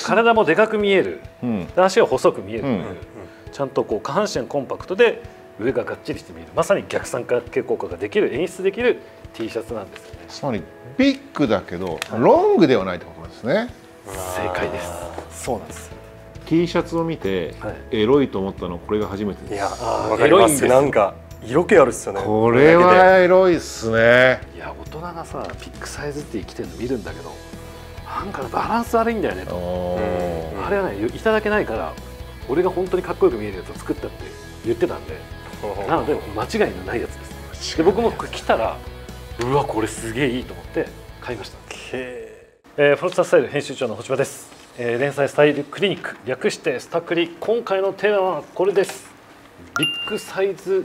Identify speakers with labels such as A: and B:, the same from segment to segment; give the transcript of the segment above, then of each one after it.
A: 体もでかく見える、で足が細く見える、
B: うん
A: ちゃんとこう下半身コンパクトで上ががっちりして見える、まさに逆三角形効果ができる、演出できる T シャツなんですよね。
B: つまりビッグだけどロングではないってことですね。
A: 正解です。そうなんです。
B: T シャツを見てエロいと思ったのこれが初めてです。
C: いやわかります。なんか色気あるっすよね。
B: これはエロいっすね。
A: いや大人がさビッグサイズって生きてるの見るんだけど、なんかバランス悪いんだよねと。あれはねいただけないから俺が本当にかっこよく見えるやつを作ったって言ってたんで、なので間違いのないやつです。で僕もこれ着たらうわこれすげえいいと思って買いました。フォルツァスタイル編集長の星場です。連載スタイルクリニック略してスタクリ、今回のテーマはこれです。ビッグサイズ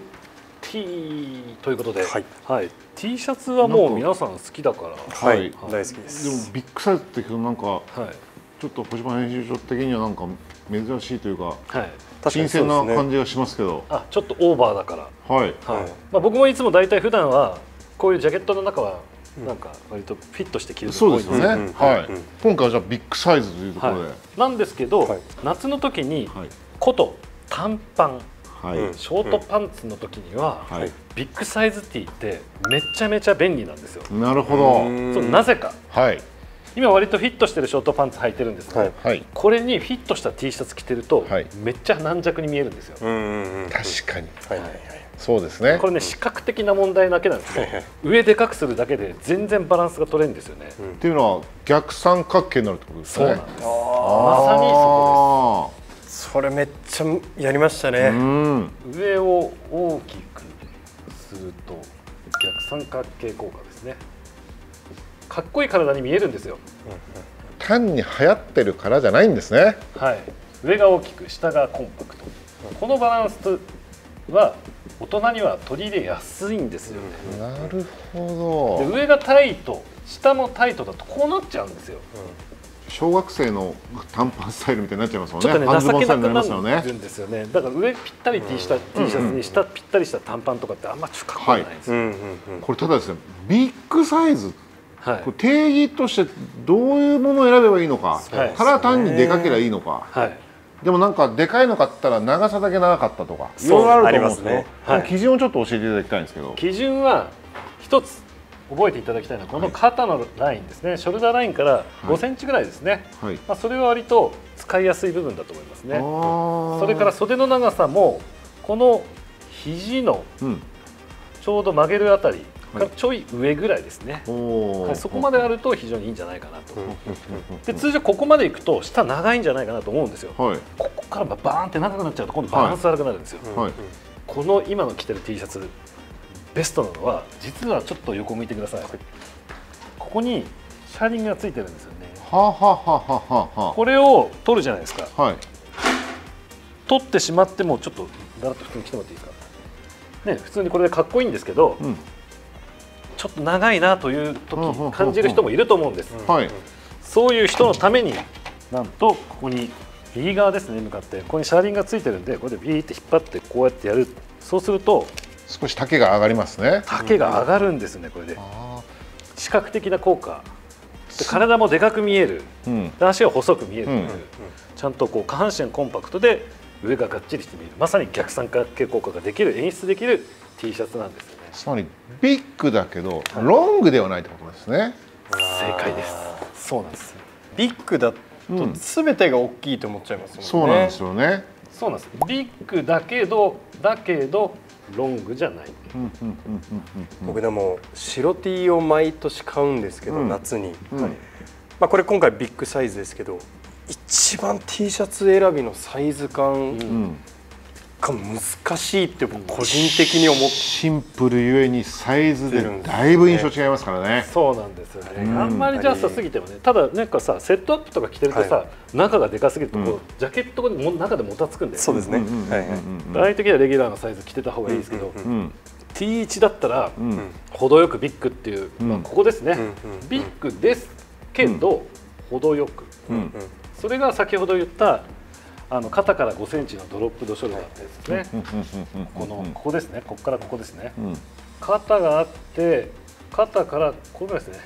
A: T ということで、はい、T シャツはもう皆さん好きだから、
C: はい、大好きです。
B: でもビッグサイズって聞くとなんかちょっと星場編集長的にはなんか珍しいというか、新鮮な感じがしますけど、
A: あちょっとオーバーだから、はい、まあ僕もいつも大体普段はこういうジャケットの中はなんか割とフィットして着る
B: そうですよね。はい。今回はじゃあビッグサイズというところで、
A: なんですけど夏の時にコト短パン、ショートパンツの時にはビッグサイズ T ってめちゃめちゃ便利なんですよ。
B: なるほど。
A: そうなぜか。はい。今割とフィットしてるショートパンツ履いてるんですけど、これにフィットした T シャツ着てるとめっちゃ軟弱に見えるんですよ。
B: 確かに。そうですね。
A: これね視覚的な問題だけなんですけど、上でかくするだけで全然バランスが取れるんですよね。
B: っていうのは逆三角形になるってことですね。
A: そうなんです。まさにそこです。
C: それめっちゃやりましたね。
A: 上を大きくすると逆三角形効果ですね。かっこいい体に見えるんですよ。
B: 単に流行ってるからじゃないんですね。
A: はい。上が大きく下がコンパクト。このバランスは大人には取り入れやすいんですよね。
B: なるほど。
A: で上がタイト、下もタイトだとこうなっちゃうんですよ。
B: 小学生の短パンスタイルみたいになっちゃいますもんね。
A: ちょっとね情けなくな
B: る
A: るんですよね。だから上ぴったり T シャツに下ぴったりした短パンとかってあんまちょっとかっこよくないんですよ。
B: これただですね、ビッグサイズ、定義としてどういうものを選べばいいのか、ただ単にでかければいいのか。でもなんかでかいの買ったら長さだけ長かったとかいろいろあると思うんですけど、基準をちょっと教えていただきたいんですけど。
A: 基準は一つ覚えていただきたいのはこの肩のラインですね。ショルダーラインから5センチぐらいですね。まあそれは割と使いやすい部分だと思いますね。それから袖の長さもこの肘のちょうど曲げるあたりからちょい上ぐらいですね。そこまであると非常にいいんじゃないかなと。で通常ここまでいくと下長いんじゃないかなと思うんですよ。ここからバーンって長くなっちゃうと今度バランス悪くなるんですよ。この今の着てる T シャツベストなのは実はちょっと横向いてください。ここにシャリンがついてるんですよね。これを取るじゃないですか。取ってしまってもちょっとだらっと普通に着てもらっていいですか。ね普通にこれでかっこいいんですけど。ちょっと長いなという時感じる人もいると思うんです。そういう人のためになんとここに右側ですね向かってここに車輪がついてるんでこれでビーって引っ張ってこうやってやる。そうすると
B: 少し丈が上がりますね。
A: 丈が上がるんですねこれで。視覚的な効果。で体もでかく見える。で足が細く見える。ちゃんとこう下半身コンパクトで上ががっちりして見える。まさに逆三角形効果ができる演出できる T シャツなんですよね。
B: つまりビッグだけどロングではないってことですね。
A: 正解です。
C: そうなんです。ビッグだと全てが大きいと思っちゃいますもんね。
B: そうなんですよね。
A: そうなんです。ビッグだけどロングじゃない。
C: 僕でも白 T を毎年買うんですけど、夏に、まあこれ今回ビッグサイズですけど一番 T シャツ選びのサイズ感が難しいって僕個人的に思って、
B: シンプルゆえにサイズでだいぶ印象違いますからね。
A: そうなんですよね。あんまりジャストすぎてもね。ただなんかさセットアップとか着てるとさ中がでかすぎるとこうジャケットが中でもたつくんで。そうですね。ああいう時はレギュラーのサイズ着てた方がいいですけど、T1 だったら程よくビッグっていうまあここですね。ビッグですけど程よく。それが先ほど言った肩から5センチのドロップドショルダーってやつですね。ここですね。ここからここですね。肩があって肩からこれぐらいですね。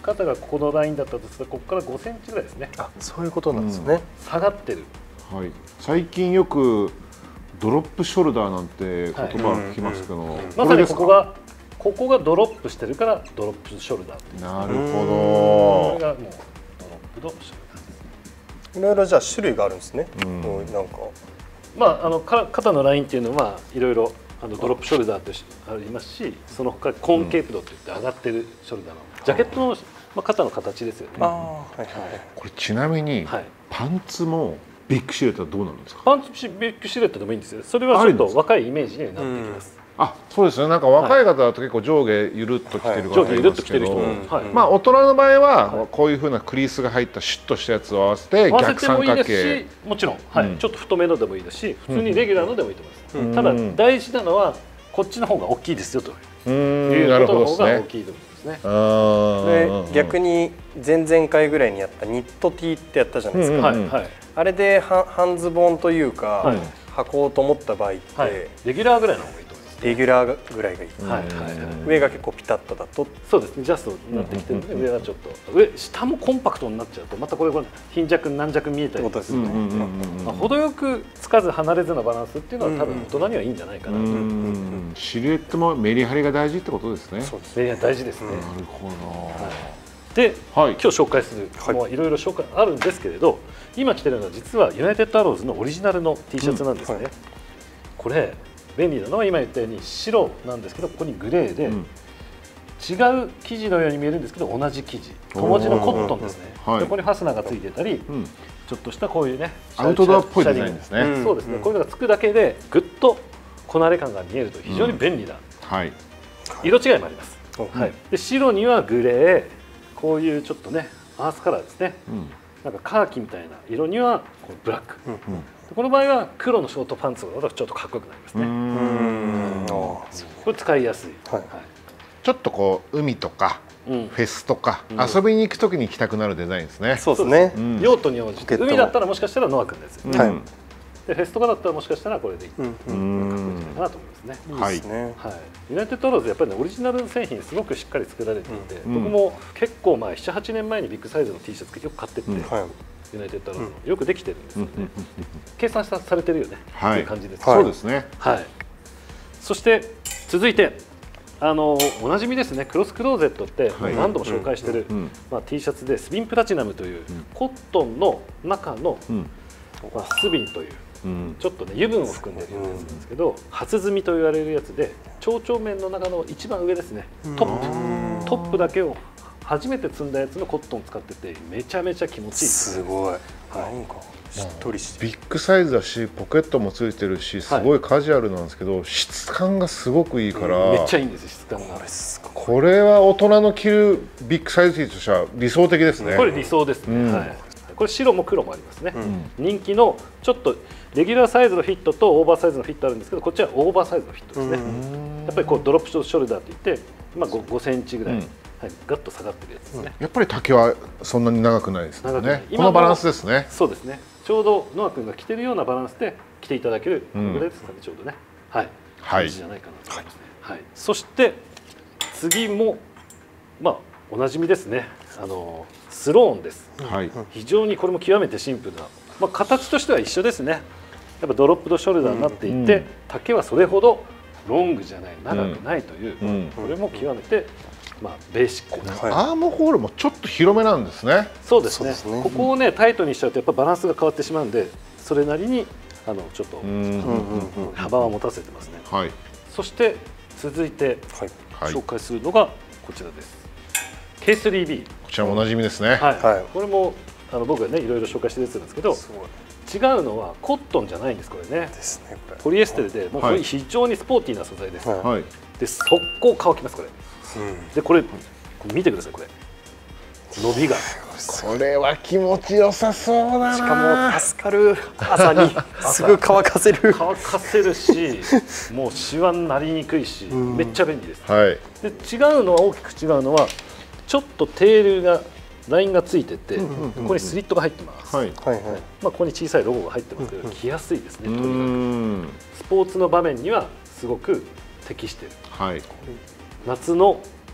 A: 肩がここのラインだったとするとここから5センチぐらいですね。
C: あ、そういうことなんですね。
A: 下がってる。
B: はい。最近よくドロップショルダーなんて言葉を聞きますけど、
A: まさにここがドロップしてるからドロップショルダーっていう。
B: なるほど。
A: これがもうドロップのショルダーです。
C: いろいろじゃあ種類があるんですね。なんか
A: まあ肩のラインっていうのはいろいろドロップショルダーってありますし、その他コンケープドって言って上がってるショルダーのジャケットの肩の形ですよね。
B: これちなみにパンツもビッグシルエットはどうなるんですか？
A: パンツビッグシルエットでもいいんですよ。それはちょっと若いイメージになってきます。
B: あ、そうですね。なんか若い方だと結構上下ゆるっと着てる方がいますけど、まあ大人の場合はこういうふうなクリースが入ったシュッとしたやつを合わせて逆三角形、
A: もちろん、ちょっと太めのでもいいですし、普通にレギュラーのでもいいと思います。ただ大事なのはこっちの方が大きいですよということの方が大きいと思いますね。
C: で逆に前々回ぐらいにやったニット T ってやったじゃないですか。あれで半ズボンというか履こうと思った場合って
A: レギュラーぐらいの方がいいと思います。
C: レギュラーぐらいがいい。上が結構ピタッとだと、
A: そうですね。ジャストになってきてるので、上はちょっと下もコンパクトになっちゃうとまたこれ貧弱軟弱見えたりとかするので、程よくつかず離れずのバランスっていうのは多分大人にはいいんじゃないかなと。
B: シルエットもメリハリが大事ってことですね。
A: そうです。メリハリ大事ですね。
B: なるほど。
A: で、今日紹介するもいろいろ紹介あるんですけれど、今着てるのは実はユナイテッドアローズのオリジナルの T シャツなんですね。これ便利なのは今言ったように白なんですけど、ここにグレーで違う生地のように見えるんですけど同じ生地、小文字のコットンですね。ここにファスナーがついてたり、ちょっとしたこういうね
B: アウトドアっぽいデザインですね。
A: そうですね。こういうのがつくだけでぐっとこなれ感が見えると非常に便利な色違いもあります。で白にはグレー、こういうちょっとねアースカラーですね。なんかカーキみたいな色にはこうブラック。この場合は黒のショートパンツだとちょっとかっこよくなりますね。これ使いやすい。
B: ちょっとこう海とかフェスとか遊びに行くときに着たくなるデザインですね。
C: そうですね。
A: 用途に応じて、海だったらもしかしたらノア君のやつ。でフェスとかだったらもしかしたらこれでいいかなと思いますね。
C: いいですね。
A: ユナイテッドアローズやっぱりねオリジナルの製品すごくしっかり作られていて、僕も結構前7、8年前にビッグサイズの T シャツよく買ってって。ユナイテッドアローズのよくできてるんですよね。計算されてるよねっていう感じです。
B: そうですね。
A: そして続いておなじみですね、クロスクローゼットって何度も紹介してるT シャツでスビンプラチナムというコットンの中のスビンというちょっとね油分を含んでいるやつなんですけど、初摘みと言われるやつで蝶々面の中の一番上ですね、トップだけを初めて積んだやつのコットンを使っててめちゃめちゃ気持ちいい。
C: すごい。なんかしっとりして
B: ビッグサイズだしポケットもついてるしすごいカジュアルなんですけど、質感がすごくいいから、
A: めっちゃいいんですよ質感が。
B: これは大人の着るビッグサイズ T としては理想的ですね。
A: これ理想ですね。これ白も黒もありますね。人気のちょっとレギュラーサイズのフィットとオーバーサイズのフィットあるんですけど、こっちはオーバーサイズのフィットですね。やっぱりこうドロップショルダーって言って、5センチぐらいガッと下がってるやつですね。
B: やっぱり丈はそんなに長くないですね。このバランスですね。
A: そうですね。ちょうどノア君が着てるようなバランスで着ていただけるぐらいですかね、ちょうどね。感じじゃないかなと思いますね。そして次もおなじみですね。スローンです。非常にこれも極めてシンプルな、形としては一緒ですね。やっぱドロップドショルダーになっていて、丈はそれほどロングじゃない、長くないという、これも極めてベーシックな。
B: アームホールもちょっと広めなんですね。
A: そうですね。ここをねタイトにしちゃうとやっぱバランスが変わってしまうんで、それなりにちょっと幅は持たせてますね。そして続いて紹介するのがこちらです。K3B。
B: こちらもおなじみですね。
A: これも僕がねいろいろ紹介してるやつなんですけど、違うのはコットンじゃないんですこれね。ポリエステルでもう非常にスポーティーな素材です。で速攻乾きますこれ。でこれ見てください、これ伸びが
B: これは気持ちよさそうだな。
C: しかも助かる。朝にすぐ乾かせる。
A: 乾かせるし、もうシワになりにくいし、めっちゃ便利です。で違うのは大きく違うのはちょっとテールがラインがついてて、ここにスリットが入ってます。ここに小さいロゴが入ってますけど着やすいですね。とにかくスポーツの場面にはすごく適している。夏の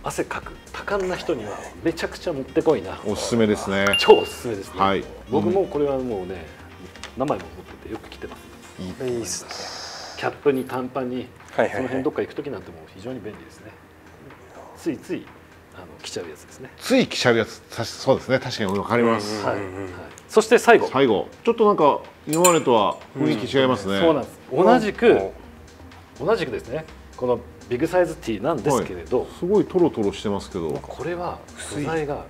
A: 汗かく多感な人にはめちゃくちゃもってこいな。
B: おすすめですね。
A: 超おすすめですね。
B: はい、
A: 僕もこれはもうね何枚も持っててよく着てます。
C: いいです
A: ね。キャップに短パンにその辺どっか行く時なんてもう非常に便利ですね。ついつい着ちゃうやつですね。
B: つい着ちゃうやつ、そうですね。確かにわかります。
A: はい。そして最後。
B: ちょっとなんか今までとは雰囲気違いますね。
A: そうなんです。同じくですね。このビッグサイズティーなんですけれど、
B: すごいトロトロしてますけど、
A: これは素材が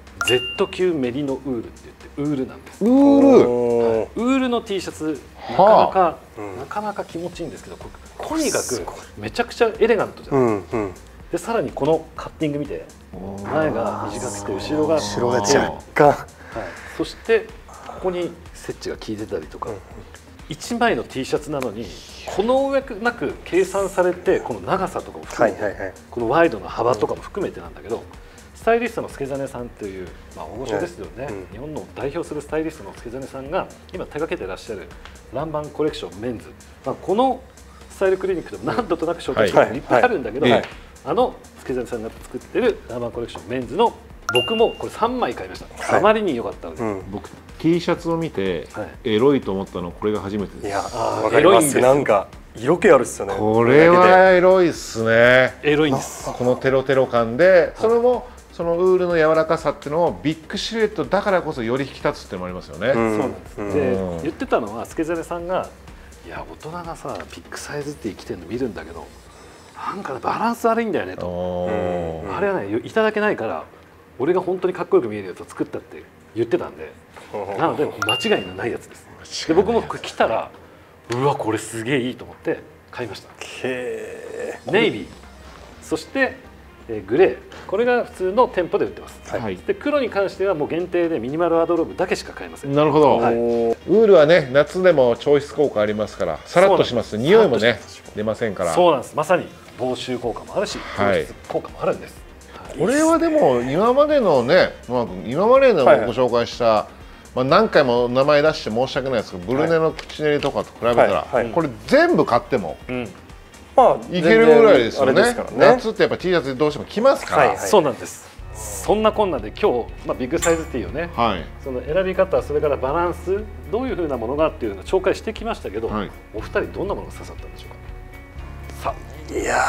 A: Z 級メリノウールって言ってウールなんです。
B: ウー
A: ルの T シャツなかなか気持ちいいんですけど、とにかくめちゃくちゃエレガントじゃないですか。でさらにこのカッティング見て、前が短くて後ろが
C: 若干、
A: そしてここにセッチが効いてたりとか、1枚の T シャツなのにこの上なく計算されて、この長さとかも含めて、このワイドの幅とかも含めてなんだけど、スタイリストの助真さんという、大御所ですよね。日本の代表するスタイリストの助真さんが今手掛けてらっしゃるランバンコレクションメンズ、このスタイルクリニックでも何度となく紹介してるのいっぱいあるんだけど、助真さんが作ってるランバンコレクションメンズの、僕もこれ3枚買いました。あまりに良かったので、
B: 僕 T シャツを見てエロいと思ったのこれが初めてです。
C: いや、わかります。なんか色気あるっすよね。
B: これはエロいっすね。
A: エロいんです。
B: このテロテロ感で、それもそのウールの柔らかさっていうのをビッグシルエットだからこそより引き立つっていうのもありますよね。
A: そうなんです。で、言ってたのは助真さんが、いや大人がさビッグサイズって着てるの見るんだけど、なんかバランス悪いんだよねと。あれはね、いただけないから俺が本当にかっこよく見えるやつを作ったって言ってたんで、なので間違いのないやつです。で僕も着たら、うわこれすげえいいと思って買いました。ネイビー、そしてグレー、これが普通の店舗で売ってます。で黒に関してはもう限定でミニマルワードローブだけしか買えません。
B: なるほど。ウールはね、夏でも調湿効果ありますから、さらっとします。匂いもね出ませんから。
A: そうなんです。まさに防臭効果もあるし、調湿効果もあるんです。
B: これはでも今までのね、今までのご紹介した、何回も名前出して申し訳ないですけど、ブルネの口練りとかと比べたら、これ全部買ってもいけるぐらいですよね。夏ってやっぱ T シャツどうしても着ますから。
A: そうなんです。そんなこんなで今日、ビッグサイズティーをね、その選び方、それからバランス、どういうふうなものがっていうのを紹介してきましたけど、お二人どんなものが刺さったんでしょうか。さあ、
C: いや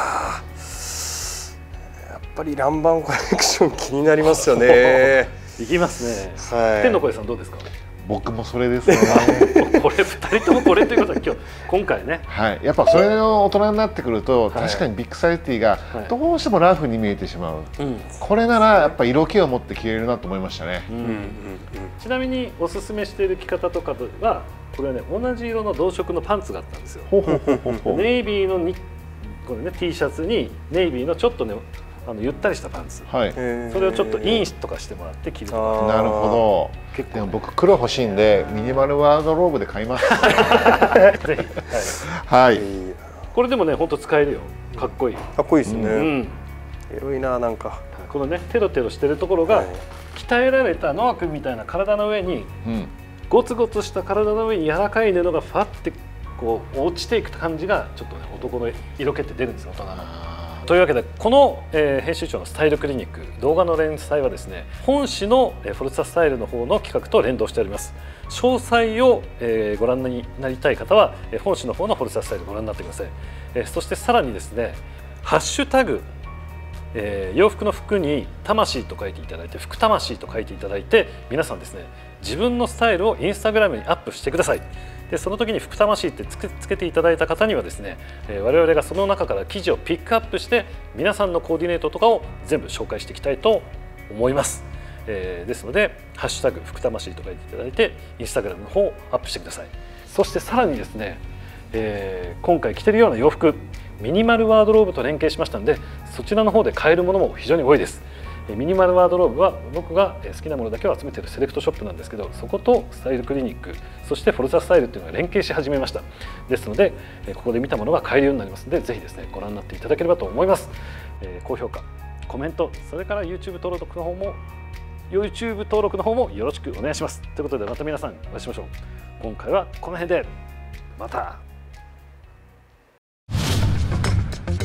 C: やっぱりランバンコレクション気になりますよね。
A: いきますね。天の声さんどうですか。
B: 僕もそれですね。
A: これ2人ともこれということは今回ね。
B: やっぱそれの大人になってくると、確かにビッグサイズティーがどうしてもラフに見えてしまう。これならやっぱ色気を持って着れるなと思いましたね。
A: ちなみにおすすめしている着方とかは、これはね同じ色の同色のパンツがあったんですよ。ネイビーのこれね T シャツにネイビーのちょっとねゆったりしたパンツ、それをちょっとインとかしてもらって着る。
B: なるほど。でも僕黒欲しいんでミニマルワードローブで買います。
A: ぜひ。
B: はい。
A: これでもね本当使えるよ。かっこいい。
C: かっこいいですね。エロいな。なんか
A: このねテロテロしてるところが鍛えられたノア君みたいな体の上に、ゴツゴツした体の上に柔らかい布がファってこう落ちていく感じがちょっとね男の色気って出るんですよ、大人の。というわけでこの、編集長のスタイルクリニック動画の連載はですね、本誌のフォルツァスタイルの方の企画と連動しております。詳細を、ご覧になりたい方は本誌の方のフォルツァスタイルご覧になってください。そしてさらにですね、ハッシュタグ、洋服の服に魂と書いていただいて、服魂と書いていただいて、皆さんですね自分のスタイルをインスタグラムにアップしてください。でその時に服魂ってつけていただいた方にはですね、我々がその中から記事をピックアップして皆さんのコーディネートとかを全部紹介していきたいと思います。ですのでハッシュタグ服魂と書いていただいてインスタグラムの方をアップしてください。そしてさらにですね、今回着てるような洋服ミニマルワードローブと連携しましたので、そちらの方で買えるものも非常に多いです。ミニマルワードローブは僕が好きなものだけを集めているセレクトショップなんですけど、そことスタイルクリニック、そしてフォルツァスタイルっていうのが連携し始めました。ですのでここで見たものが買えるようになりますので、ぜひですねご覧になっていただければと思います。高評価、コメント、それから YouTube 登録の方もよろしくお願いします。ということでまた皆さんお会いしましょう。今回はこの辺でまた。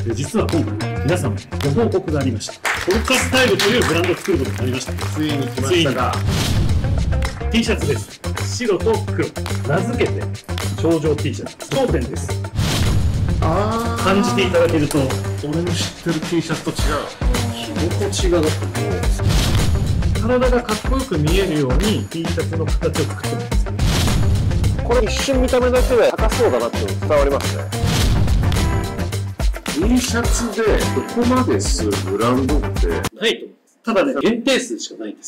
A: 実は今回皆様にご報告がありました。ポルカスタイルというブランドを作ることになりました。
B: ついに来ましたか。
A: T シャツです。白と黒、名付けて頂上 T シャツ。当店です。感じていただけると、
B: 俺の知ってる T シャツと違う。
A: 着心地がだってもう体がかっこよく見えるように T シャツの形を作ってます。
B: これ一瞬見た目だけで高そうだなって伝わりますね。T シャツでここまでするブランドってないと思います。
A: ただね、限定数しかないんです。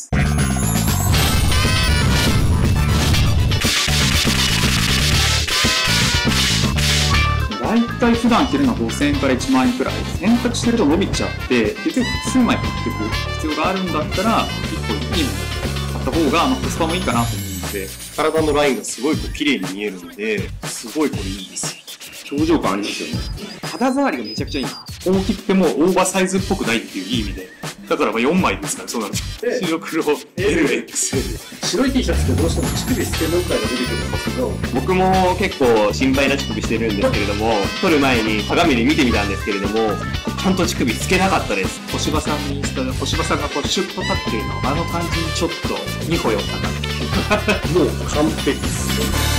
D: 大体普段着るのは5000円から1万円くらい。洗濯してると伸びちゃって、結局複数枚買っていく必要があるんだったら、1個いいものを買った方がコスパもいいかなと思うので、
C: 体のラインがすごい綺麗に見えるので、すごいこれいいですよ。
D: 頂上感ありますよね。肌触りがめちゃくちゃいい。大きくてもオーバーサイズっぽくないっていういい意味で。だから4枚ですから、そうなんですよ。白黒 LXL。
A: 白い T シャツってどうしても乳首透け問題が出てくるんですけど、
E: 僕も結構心配な乳首してるんですけれども、撮る前に鏡で見てみたんですけれども、ちゃんと乳首透けなかったです。
D: 小芝さんのインスタで小芝さんがこうシュッと立ってるの、あの感じにちょっと2歩寄った感じ。
C: もう完璧です。